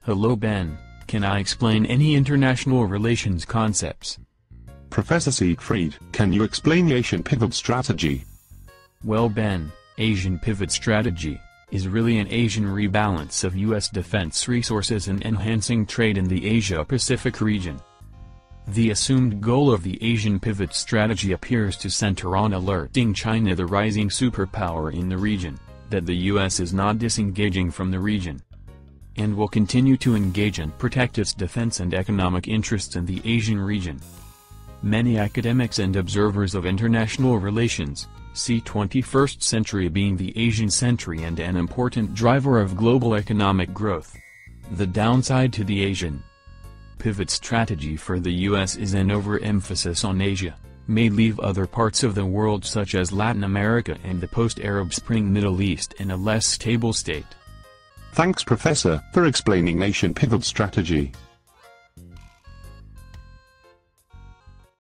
Hello Ben, can I explain any international relations concepts? Professor Siegfried, can you explain the Asian pivot strategy? Well Ben, Asian pivot strategy is really an Asian rebalance of U.S. defense resources and enhancing trade in the Asia-Pacific region. The assumed goal of the Asian pivot strategy appears to center on alerting China, the rising superpower in the region, that the U.S. is not disengaging from the region and will continue to engage and protect its defense and economic interests in the Asian region. Many academics and observers of international relations see 21st century being the Asian century and an important driver of global economic growth. The downside to the Asian pivot strategy for the U.S. is an overemphasis on Asia, may leave other parts of the world such as Latin America and the post-Arab Spring Middle East in a less stable state. Thanks Professor, for explaining Asian pivot strategy.